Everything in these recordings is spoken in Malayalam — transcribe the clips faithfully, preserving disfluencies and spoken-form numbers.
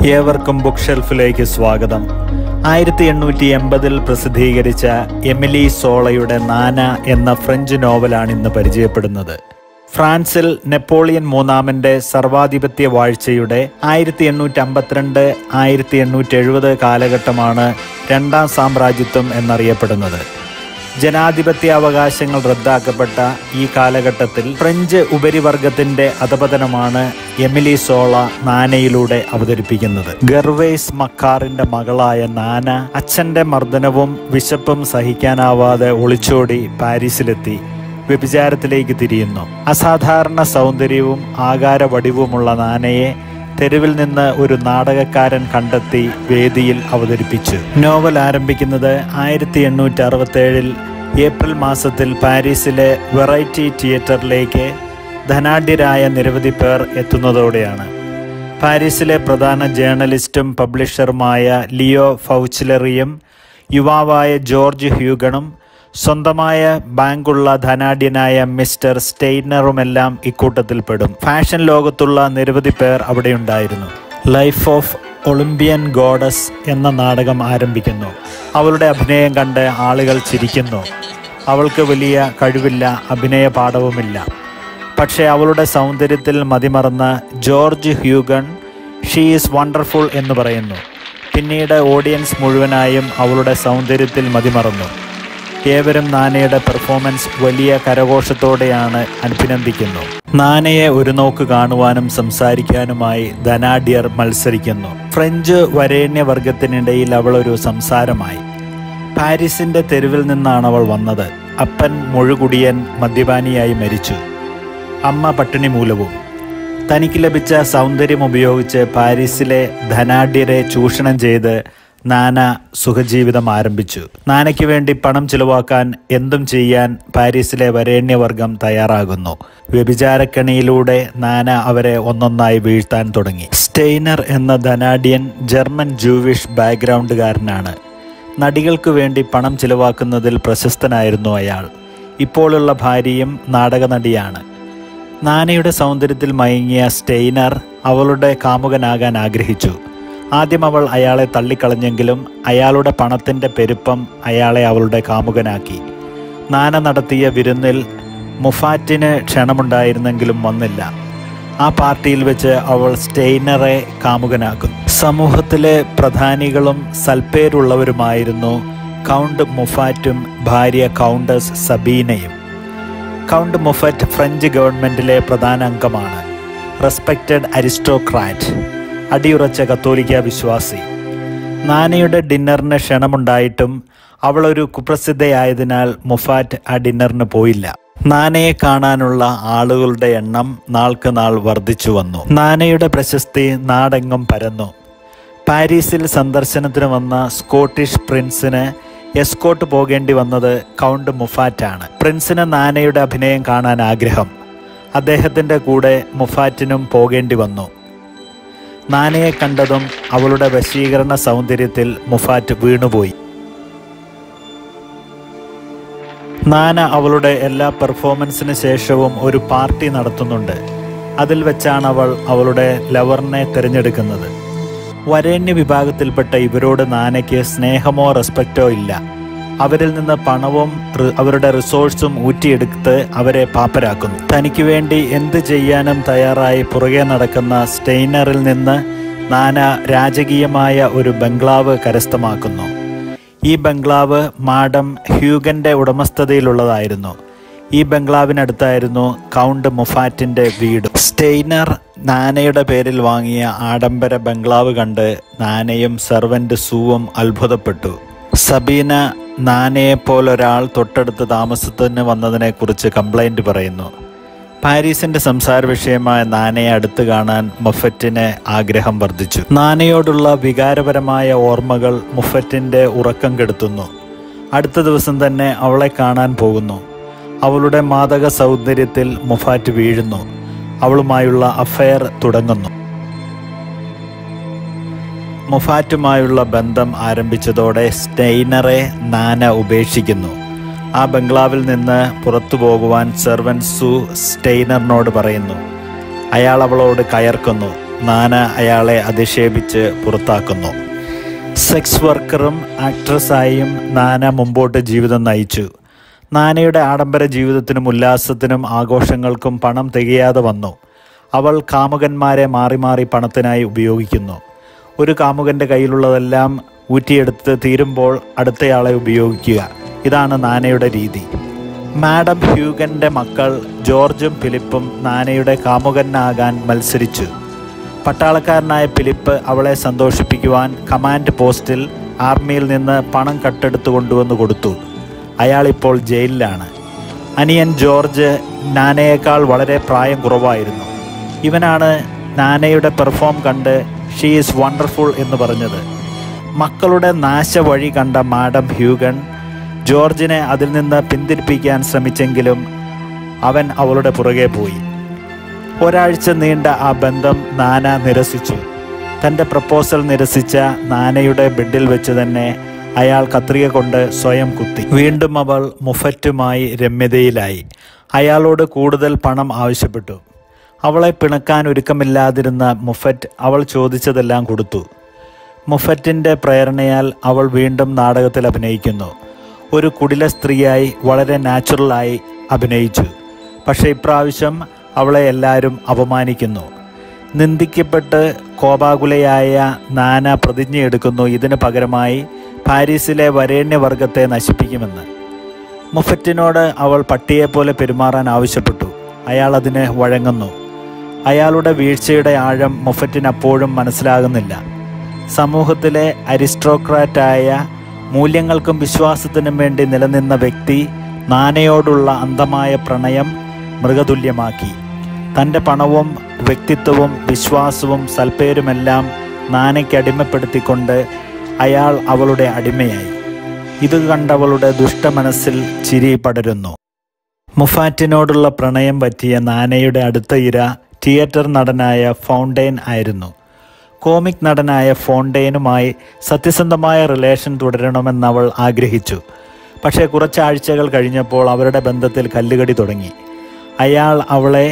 ഏവർക്കും ബുക്ക് ഷെൽഫിലേക്ക് സ്വാഗതം. ആയിരത്തി എണ്ണൂറ്റി എൺപതിൽ പ്രസിദ്ധീകരിച്ച എമിലി സോളയുടെ നാന എന്ന ഫ്രഞ്ച് നോവലാണ് ഇന്ന് പരിചയപ്പെടുന്നത്. ഫ്രാൻസിൽ നെപ്പോളിയൻ മൂന്നാമന്റെ സർവാധിപത്യ വാഴ്ചയുടെ ആയിരത്തി എണ്ണൂറ്റി അമ്പത്തിരണ്ട് ആയിരത്തി എണ്ണൂറ്റി എഴുപത് കാലഘട്ടമാണ് രണ്ടാം സാമ്രാജ്യത്വം എന്നറിയപ്പെടുന്നത്. ജനാധിപത്യ അവകാശങ്ങൾ റദ്ദാക്കപ്പെട്ട ഈ കാലഘട്ടത്തിൽ ഫ്രഞ്ച് ഉപരിവർഗത്തിന്റെ അധപതനമാണ് എമിലി സോള നാനയിലൂടെ അവതരിപ്പിക്കുന്നത്. ഗർവേസ് മക്കാറിന്റെ മകളായ നാന അച്ഛന്റെ മർദ്ദനവും വിശപ്പും സഹിക്കാനാവാതെ ഒളിച്ചോടി പാരീസിലെത്തി വ്യഭിചാരത്തിലേക്ക് തിരിയുന്നു. അസാധാരണ സൗന്ദര്യവും ആകാര വടിവുമുള്ള നാനയെ തെരുവിൽ നിന്ന് ഒരു നാടകക്കാരൻ കണ്ടെത്തി വേദിയിൽ അവതരിപ്പിച്ചു. നോവൽ ആരംഭിക്കുന്നത് ആയിരത്തി എണ്ണൂറ്റി അറുപത്തി ഏഴിൽ ഏപ്രിൽ മാസത്തിൽ പാരീസിലെ വെറൈറ്റി തിയേറ്ററിലേക്ക് ധനാഢ്യരായ നിരവധി പേർ എത്തുന്നതോടെയാണ്. പാരീസിലെ പ്രധാന ജേർണലിസ്റ്റും പബ്ലിഷറുമായ ലിയോ ഫൗച്ചിലറിയും യുവാവായ ജോർജ് ഹ്യൂഗണും സ്വന്തമായ ബാങ്കുള്ള ധനാഢ്യനായ മിസ്റ്റർ സ്റ്റെയ്നറുമെല്ലാം ഇക്കൂട്ടത്തിൽപ്പെടും. ഫാഷൻ ലോകത്തുള്ള നിരവധി പേർ അവിടെയുണ്ടായിരുന്നു. ലൈഫ് ഓഫ് ഒളിമ്പിയൻ ഗോഡസ് എന്ന നാടകം ആരംഭിക്കുന്നു. അവളുടെ അഭിനയം കണ്ട് ആളുകൾ ചിരിക്കുന്നു. അവൾക്ക് വലിയ കഴിവില്ല, അഭിനയ പാഠവുമില്ല. പക്ഷേ അവളുടെ സൗന്ദര്യത്തിൽ മതിമറന്ന George Hugon she is wonderful എന്ന് പറയുന്നു. പിന്നീട് ഓഡിയൻസ് മുഴുവനായും അവളുടെ സൗന്ദര്യത്തിൽ മതിമറന്നു. ഏവരും നാനയുടെ പെർഫോമൻസ് വലിയ കരഘോഷത്തോടെയാണ് അഭിനന്ദിക്കുന്നു. നാനയെ ഒരു നോക്ക് കാണുവാനും സംസാരിക്കാനുമായി ധനാഢ്യർ മത്സരിക്കുന്നു. ഫ്രഞ്ച് വരേണ്യവർഗത്തിനിടയിൽ അവൾ ഒരു സംസാരമായി. പാരീസിന്റെ തെരുവിൽ നിന്നാണ് അവൾ വന്നത്. അപ്പൻ മുഴുകുടിയൻ മദ്യപാനിയായി മരിച്ചു. അമ്മ പട്ടിണി മൂലവും. തനിക്ക് ലഭിച്ച സൗന്ദര്യം ഉപയോഗിച്ച് പാരീസിലെ ധനാഢ്യരെ ചൂഷണം ചെയ്ത് നാന സുഖജീവിതം ആരംഭിച്ചു. നാനയ്ക്ക് വേണ്ടി പണം ചിലവാക്കാൻ എന്തും ചെയ്യാൻ പാരീസിലെ വരേണ്യവർഗം തയ്യാറാകുന്നു. വ്യഭിചാരക്കണിയിലൂടെ നാന അവരെ ഒന്നൊന്നായി വീഴ്ത്താൻ തുടങ്ങി. സ്റ്റെയ്നർ എന്ന ധനാഢ്യൻ ജർമ്മൻ ജൂവിഷ് ബാക്ക്ഗ്രൗണ്ടുകാരനാണ്. നടികൾക്ക് വേണ്ടി പണം ചിലവാക്കുന്നതിൽ പ്രശസ്തനായിരുന്നു അയാൾ. ഇപ്പോഴുള്ള ഭാര്യയും നാടക നടിയാണ്. നാനയുടെ സൗന്ദര്യത്തിൽ മയങ്ങിയ സ്റ്റെയ്നർ അവളുടെ കാമുകനാകാൻ ആഗ്രഹിച്ചു. ആദ്യം അവൾ അയാളെ തള്ളിക്കളഞ്ഞെങ്കിലും അയാളുടെ പണത്തിൻ്റെ പെരുപ്പം അയാളെ അവളുടെ കാമുകനാക്കി. നാന നടത്തിയ വിരുന്നിൽ മുഫാറ്റിന് ക്ഷണമുണ്ടായിരുന്നെങ്കിലും വന്നില്ല. ആ പാർട്ടിയിൽ വെച്ച് അവൾ സ്റ്റെയ്നറെ കാമുകനാക്കുന്നു. സമൂഹത്തിലെ പ്രധാനികളും സൽപ്പേരുള്ളവരുമായിരുന്നു കൗണ്ട് മുഫാറ്റും ഭാര്യ കൗണ്ടസ് സബീനയും. കൗണ്ട് മുഫറ്റ് ഫ്രഞ്ച് ഗവൺമെൻറ്റിലെ പ്രധാന അംഗമാണ്. റെസ്പെക്റ്റഡ് അരിസ്റ്റോക്രാറ്റ്, അടിയുറച്ച കത്തോലിക്ക വിശ്വാസി. നാനയുടെ ഡിന്നറിന് ക്ഷണമുണ്ടായിട്ടും അവളൊരു കുപ്രസിദ്ധയായതിനാൽ മുഫാറ്റ് ആ ഡിന്നറിന് പോയില്ല. നാനയെ കാണാനുള്ള ആളുകളുടെ എണ്ണം നാൾക്ക് നാൾ വർദ്ധിച്ചു വന്നു. നാനയുടെ പ്രശസ്തി നാടെങ്ങും പരന്നു. പാരീസിൽ സന്ദർശനത്തിന് വന്ന സ്കോട്ടിഷ് പ്രിൻസിന് എസ്കോട്ട് പോകേണ്ടി വന്നത് കൗണ്ട് മുഫാറ്റാണ്. പ്രിൻസിന് നാനയുടെ അഭിനയം കാണാൻ ആഗ്രഹം. അദ്ദേഹത്തിൻ്റെ കൂടെ മുഫാറ്റിനും പോകേണ്ടി വന്നു. നാനയെ കണ്ടതും അവളുടെ വശീകരണ സൗന്ദര്യത്തിൽ മുഫാറ്റ് വീണുപോയി. നാന അവളുടെ എല്ലാ പെർഫോമൻസിന് ശേഷവും ഒരു പാർട്ടി നടത്തുന്നുണ്ട്. അതിൽ വെച്ചാണ് അവൾ അവളുടെ ലവറിനെ തിരഞ്ഞെടുക്കുന്നത്. വരേണ്യ വിഭാഗത്തിൽപ്പെട്ട ഇവരോട് നാനയ്ക്ക് സ്നേഹമോ റെസ്പെക്റ്റോ ഇല്ല. അവരിൽ നിന്ന് പണവും അവരുടെ റിസോഴ്സും ഊറ്റിയെടുത്ത് അവരെ പാപ്പരാക്കുന്നു. തനിക്ക് വേണ്ടി എന്ത് ചെയ്യാനും തയ്യാറായി പുറകെ നടക്കുന്ന സ്റ്റെയ്നറിൽ നിന്ന് നാന രാജകീയമായ ഒരു ബംഗ്ലാവ് കരസ്ഥമാക്കുന്നു. ഈ ബംഗ്ലാവ് മാഡം ഹ്യൂഗന്റെ ഉടമസ്ഥതയിലുള്ളതായിരുന്നു. ഈ ബംഗ്ലാവിനടുത്തായിരുന്നു കൗണ്ട് മുഫാറ്റിന്റെ വീട്. സ്റ്റെയ്നർ നാനയുടെ പേരിൽ വാങ്ങിയ ആഡംബര ബംഗ്ലാവ് കണ്ട് നാനയും സെർവന്റ് സൂവും അത്ഭുതപ്പെട്ടു. സബീന നാനയെപ്പോലൊരാൾ തൊട്ടടുത്ത് താമസത്തിന് വന്നതിനെക്കുറിച്ച് കംപ്ലൈൻറ്റ് പറയുന്നു. പാരീസിൻ്റെ സംസാര വിഷയമായ നാനയെ അടുത്ത് കാണാൻ മുഫറ്റിന് ആഗ്രഹം വർദ്ധിച്ചു. നാനയോടുള്ള വികാരപരമായ ഓർമ്മകൾ മുഫറ്റിൻ്റെ ഉറക്കം കെടുത്തുന്നു. അടുത്ത ദിവസം തന്നെ അവളെ കാണാൻ പോകുന്നു. അവളുടെ മാദക സൗന്ദര്യത്തിൽ മുഫാറ്റ് വീഴുന്നു. അവളുമായുള്ള അഫയർ തുടങ്ങുന്നു. മുഫാറ്റുമായുള്ള ബന്ധം ആരംഭിച്ചതോടെ സ്റ്റെയ്നറെ നാന ഉപേക്ഷിക്കുന്നു. ആ ബംഗ്ലാവിൽ നിന്ന് പുറത്തു പോകുവാൻ സെർവൻറ്റ് സു സ്റ്റെയ്നറിനോട് പറയുന്നു. അയാൾ അവളോട് കയർക്കുന്നു. നാന അയാളെ അധിക്ഷേപിച്ച് പുറത്താക്കുന്നു. സെക്സ് വർക്കറും ആക്ട്രസ്സായും നാന മുമ്പോട്ട് ജീവിതം നയിച്ചു. നാനയുടെ ആഡംബര ജീവിതത്തിനും ഉല്ലാസത്തിനും ആഘോഷങ്ങൾക്കും പണം തികയാതെ വന്നു. അവൾ കാമുകന്മാരെ മാറി മാറി പണത്തിനായി ഉപയോഗിക്കുന്നു. ഒരു കാമുകൻ്റെ കയ്യിലുള്ളതെല്ലാം ഊറ്റിയെടുത്ത് തീരുമ്പോൾ അടുത്തയാളെ ഉപയോഗിക്കുക. ഇതാണ് നാനയുടെ രീതി. മാഡം ഹ്യൂഗൻ്റെ മക്കൾ ജോർജും ഫിലിപ്പും നാനയുടെ കാമുകനാകാൻ മത്സരിച്ചു. പട്ടാളക്കാരനായ ഫിലിപ്പ് അവളെ സന്തോഷിപ്പിക്കുവാൻ കമാൻഡ് പോസ്റ്റിൽ ആർമിയിൽ നിന്ന് പണം കട്ടെടുത്തു കൊണ്ടുവന്ന് കൊടുത്തു. അയാളിപ്പോൾ ജയിലിലാണ്. അനിയൻ ജോർജ് നാനയേക്കാൾ വളരെ പ്രായം കുറവായിരുന്നു. ഇവനാണ് നാനയുടെ പെർഫോം കണ്ട് ഷീ ഈസ് വണ്ടർഫുൾ എന്ന് പറഞ്ഞത്. മക്കളുടെ നാശവഴി കണ്ട മാഡം ഹ്യൂഗൻ ജോർജിനെ അതിൽ നിന്ന് പിന്തിരിപ്പിക്കാൻ ശ്രമിച്ചെങ്കിലും അവൻ അവളുടെ പുറകെ പോയി. ഒരാഴ്ച നീണ്ട ആ ബന്ധം നാന നിരസിച്ചു. തൻ്റെ പ്രപ്പോസൽ നിരസിച്ച നാനയുടെ ബെഡിൽ വെച്ച് തന്നെ അയാൾ കത്രിക കൊണ്ട് സ്വയം കുത്തി. വീണ്ടും അവൾ മുഫറ്റുമായി രമ്യതയിലായി. അയാളോട് കൂടുതൽ പണം ആവശ്യപ്പെട്ടു. അവളെ പിണക്കാൻ ഒരുക്കമില്ലാതിരുന്ന മുഫറ്റ് അവൾ ചോദിച്ചതെല്ലാം കൊടുത്തു. മുഫറ്റിൻ്റെ പ്രേരണയാൽ അവൾ വീണ്ടും നാടകത്തിൽ അഭിനയിക്കുന്നു. ഒരു കുടില സ്ത്രീയായി വളരെ നാച്ചുറലായി അഭിനയിച്ചു. പക്ഷേ ഇപ്രാവശ്യം അവളെ എല്ലാവരും അപമാനിക്കുന്നു. നിന്ദിക്കപ്പെട്ട് കോപാകുലയായ നാന പ്രതിജ്ഞയെടുക്കുന്നു ഇതിന് പകരമായി പാരീസിലെ വരേണ്യവർഗത്തെ നശിപ്പിക്കുമെന്ന്. മുഫറ്റിനോട് അവൾ പട്ടിയെപ്പോലെ പെരുമാറാൻ ആവശ്യപ്പെട്ടു. അയാൾ അതിന് വഴങ്ങുന്നു. അയാളുടെ വീഴ്ചയുടെ ആഴം മുഫറ്റിന് അപ്പോഴും മനസ്സിലാകുന്നില്ല. സമൂഹത്തിലെ അരിസ്ട്രോക്രാറ്റായ മൂല്യങ്ങൾക്കും വിശ്വാസത്തിനും വേണ്ടി നിലനിന്ന വ്യക്തി നാനയോടുള്ള അന്ധമായ പ്രണയം മൃഗതുല്യമാക്കി. തൻ്റെ പണവും വ്യക്തിത്വവും വിശ്വാസവും സൽപ്പേരുമെല്ലാം നാനയ്ക്ക് അടിമപ്പെടുത്തിക്കൊണ്ട് അയാൾ അവളുടെ അടിമയായി. ഇത് കണ്ടവളുടെ ദുഷ്ടമനസ്സിൽ ചിരി പടരുന്നു. മുഫാറ്റിനോടുള്ള പ്രണയം പറ്റിയ നാനയുടെ അടുത്ത ഇര തിയേറ്റർ നടനായ ഫൗണ്ടെയിൻ ആയിരുന്നു. കോമിക് നടനായ ഫൗണ്ടെയിനുമായി സത്യസന്ധമായ റിലേഷൻ തുടരണമെന്നവൾ ആഗ്രഹിച്ചു. പക്ഷേ കുറച്ചാഴ്ചകൾ കഴിഞ്ഞപ്പോൾ അവരുടെ ബന്ധത്തിൽ കല്ലുകടി തുടങ്ങി. അയാൾ അവളെ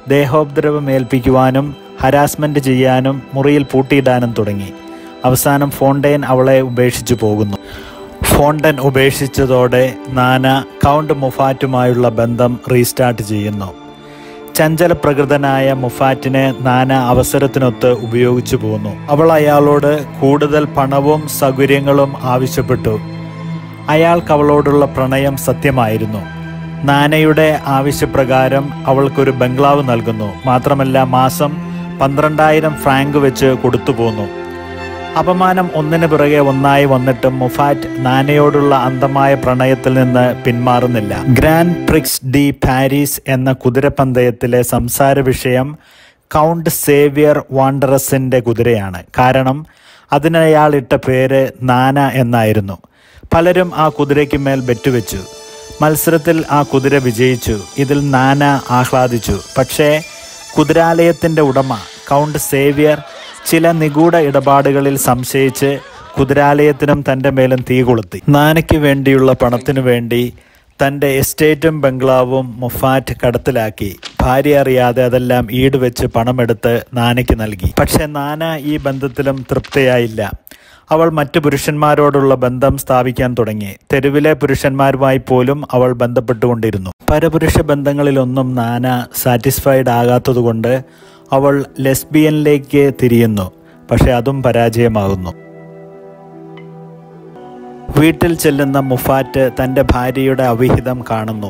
ദേഹോപദ്രവമേൽപ്പിക്കുവാനും ഹരാസ്മെൻറ്റ് ചെയ്യാനും മുറിയിൽ പൂട്ടിയിടാനും തുടങ്ങി. അവസാനം ഫൗണ്ടെയിൻ അവളെ ഉപേക്ഷിച്ചു പോകുന്നു. ഫൗണ്ടെയിൻ ഉപേക്ഷിച്ചതോടെ നാന കൗണ്ട് മുഫാറ്റുമായുള്ള ബന്ധം റീസ്റ്റാർട്ട് ചെയ്യുന്നു. ചഞ്ചലപ്രകൃതനായ മുഫാറ്റിനെ നാന അവസരത്തിനൊത്ത് ഉപയോഗിച്ചു പോന്നു. അവൾ അയാളോട് കൂടുതൽ പണവും സൗകര്യങ്ങളും ആവശ്യപ്പെട്ടു. അയാൾക്ക് അവളോടുള്ള പ്രണയം സത്യമായിരുന്നു. നാനയുടെ ആവശ്യപ്രകാരം അവൾക്കൊരു ബംഗ്ലാവ് നൽകുന്നു. മാത്രമല്ല മാസം പന്ത്രണ്ടായിരം ഫ്രാങ്ക് വെച്ച് കൊടുത്തു പോന്നു. അപമാനം ഒന്നിനു പിറകെ ഒന്നായി വന്നിട്ടും മുഫാറ്റ് നാനയോടുള്ള അന്ധമായ പ്രണയത്തിൽ നിന്ന് പിന്മാറുന്നില്ല. ഗ്രാൻഡ് പ്രിക്സ് ഡി പാരീസ് എന്ന കുതിരപ്പന്തയത്തിലെ സംസാര വിഷയം കൗണ്ട് സേവ്യർ വാണ്ടറസിൻ്റെ കുതിരയാണ്. കാരണം അതിനയാളിട്ട പേര് നാന എന്നായിരുന്നു. പലരും ആ കുതിരയ്ക്ക് മേൽ ബെറ്റുവെച്ചു. മത്സരത്തിൽ ആ കുതിര വിജയിച്ചു. ഇതിൽ നാന ആഹ്ലാദിച്ചു. പക്ഷേ കുതിരാലയത്തിൻ്റെ ഉടമ കൗണ്ട് സേവ്യർ ചില നിഗൂഢ ഇടപാടുകളിൽ സംശയിച്ച് കുതിരാലയത്തിനും തൻ്റെ മേലും തീ കൊളുത്തി. നാനയ്ക്ക് വേണ്ടിയുള്ള പണത്തിനു വേണ്ടി തൻ്റെ എസ്റ്റേറ്റും ബംഗ്ലാവും മുഫാറ്റ് കടത്തിലാക്കി. ഭാര്യ അറിയാതെ അതെല്ലാം ഈടുവെച്ച് പണമെടുത്ത് നാനയ്ക്ക് നൽകി. പക്ഷേ നാന ഈ ബന്ധത്തിലും തൃപ്തയായില്ല. അവൾ മറ്റു പുരുഷന്മാരോടുള്ള ബന്ധം സ്ഥാപിക്കാൻ തുടങ്ങി. തെരുവിലെ പുരുഷന്മാരുമായി പോലും അവൾ ബന്ധപ്പെട്ടുകൊണ്ടിരുന്നു. പരപുരുഷ ബന്ധങ്ങളിലൊന്നും നാന സാറ്റിസ്ഫൈഡ് ആകാത്തതുകൊണ്ട് അവൾ ലെസ്ബിയനിലേക്ക് തിരിയുന്നു. പക്ഷെ അതും പരാജയമാകുന്നു. വീട്ടിൽ ചെല്ലുന്ന മുഫാറ്റ് തൻ്റെ ഭാര്യയുടെ അവിഹിതം കാണുന്നു.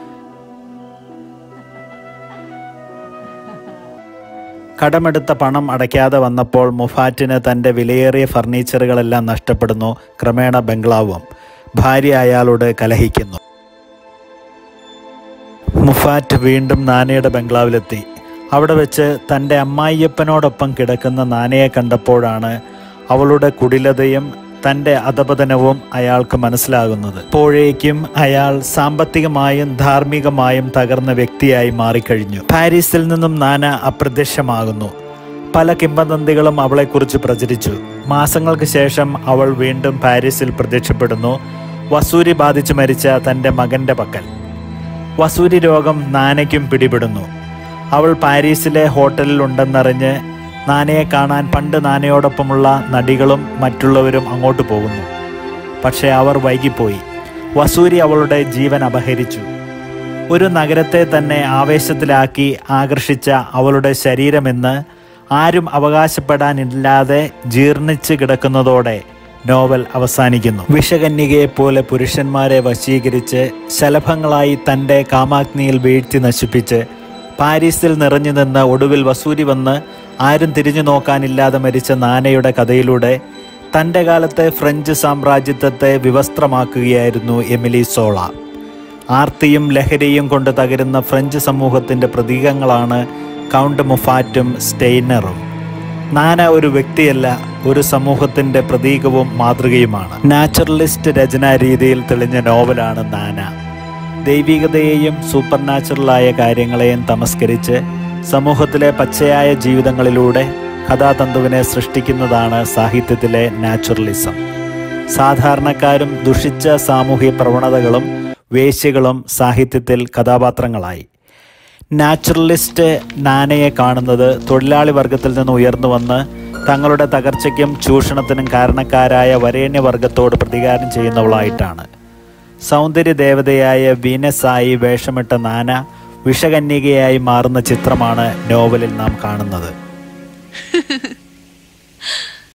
കടമെടുത്ത പണം അടയ്ക്കാതെ വന്നപ്പോൾ മുഫാറ്റിന് തൻ്റെ വിലയേറിയ ഫർണിച്ചറുകളെല്ലാം നഷ്ടപ്പെടുന്നു. ക്രമേണ ബംഗ്ലാവും. ഭാര്യ അയാളോട് കലഹിക്കുന്നു. മുഫാറ്റ് വീണ്ടും നാനയുടെ ബംഗ്ലാവിലെത്തി. അവിടെ വെച്ച് തൻ്റെ അമ്മായിയപ്പനോടൊപ്പം കിടക്കുന്ന നാനയെ കണ്ടപ്പോഴാണ് അവളുടെ കുടിലതയും തൻ്റെ അധപതനവും അയാൾക്ക് മനസ്സിലാകുന്നത്. അപ്പോഴേക്കും അയാൾ സാമ്പത്തികമായും ധാർമ്മികമായും തകർന്ന വ്യക്തിയായി മാറിക്കഴിഞ്ഞു. പാരീസിൽ നിന്നും നാന അപ്രത്യക്ഷമാകുന്നു. പല കിംവദന്തികളും അവളെക്കുറിച്ച് പ്രചരിച്ചു. മാസങ്ങൾക്ക് ശേഷം അവൾ വീണ്ടും പാരീസിൽ പ്രത്യക്ഷപ്പെടുന്നു. വസൂരി ബാധിച്ച് മരിച്ച തൻ്റെ മകൻ്റെ പക്കൽ. വസൂരി രോഗം നാനയ്ക്കും പിടിപെടുന്നു. അവൾ പാരീസിലെ ഹോട്ടലിൽ ഉണ്ടെന്നറിഞ്ഞ് നാനയെ കാണാൻ പണ്ട് നാനയോടൊപ്പമുള്ള നടികളും മറ്റുള്ളവരും അങ്ങോട്ട് പോകുന്നു. പക്ഷേ അവർ വൈകിപ്പോയി. വസൂരി അവളുടെ ജീവൻ അപഹരിച്ചു. ഒരു നഗരത്തെ തന്നെ ആവേശത്തിലാക്കി ആകർഷിച്ച അവളുടെ ശരീരമെന്ന് ആരും അവകാശപ്പെടാനില്ലാതെ ജീർണിച്ച് കിടക്കുന്നതോടെ നോവൽ അവസാനിക്കുന്നു. വിഷകന്യകയെപ്പോലെ പുരുഷന്മാരെ വശീകരിച്ച് ശലഭങ്ങളായി തൻ്റെ കാമാഗ്നിയിൽ വീഴ്ത്തി നശിപ്പിച്ച് പാരീസിൽ നിറഞ്ഞു നിന്ന് ഒടുവിൽ വസൂരി വന്ന് ആരും തിരിഞ്ഞു നോക്കാനില്ലാതെ മരിച്ച നാനയുടെ കഥയിലൂടെ തൻ്റെ കാലത്തെ ഫ്രഞ്ച് സാമ്രാജ്യത്വത്തെ വിവസ്ത്രമാക്കുകയായിരുന്നു എമിലി സോള. ആർത്തിയും ലഹരിയും കൊണ്ട് തകരുന്ന ഫ്രഞ്ച് സമൂഹത്തിൻ്റെ പ്രതീകങ്ങളാണ് കൗണ്ട് മുഫാറ്റും സ്റ്റെയ്നറും. നാന ഒരു വ്യക്തിയല്ല, ഒരു സമൂഹത്തിൻ്റെ പ്രതീകവും മാതൃകയുമാണ്. നാച്ചുറലിസ്റ്റ് രചനാ രീതിയിൽ തെളിഞ്ഞ നോവലാണ് നാന. ദൈവികതയെയും സൂപ്പർ നാച്ചുറലായ കാര്യങ്ങളെയും തമസ്കരിച്ച് സമൂഹത്തിലെ പച്ചയായ ജീവിതങ്ങളിലൂടെ കഥാതന്തുവിനെ സൃഷ്ടിക്കുന്നതാണ് സാഹിത്യത്തിലെ നാച്ചുറലിസം. സാധാരണക്കാരും ദുഷിച്ച സാമൂഹ്യ പ്രവണതകളും വേശ്യകളും സാഹിത്യത്തിൽ കഥാപാത്രങ്ങളായി. നാച്ചുറലിസ്റ്റ് നാനയെ കാണുന്നത് തൊഴിലാളി വർഗത്തിൽ നിന്ന് ഉയർന്നു വന്ന് തങ്ങളുടെ തകർച്ചയ്ക്കും ചൂഷണത്തിനും കാരണക്കാരായ വരേണ്യവർഗത്തോട് പ്രതികാരം ചെയ്യുന്നവളായിട്ടാണ്. സൗന്ദര്യ ദേവതയായ വീനസായി വേഷമിട്ട നാന വിഷകന്യകയായി മാറുന്ന ചിത്രമാണ് നോവലിൽ നാം കാണുന്നത്.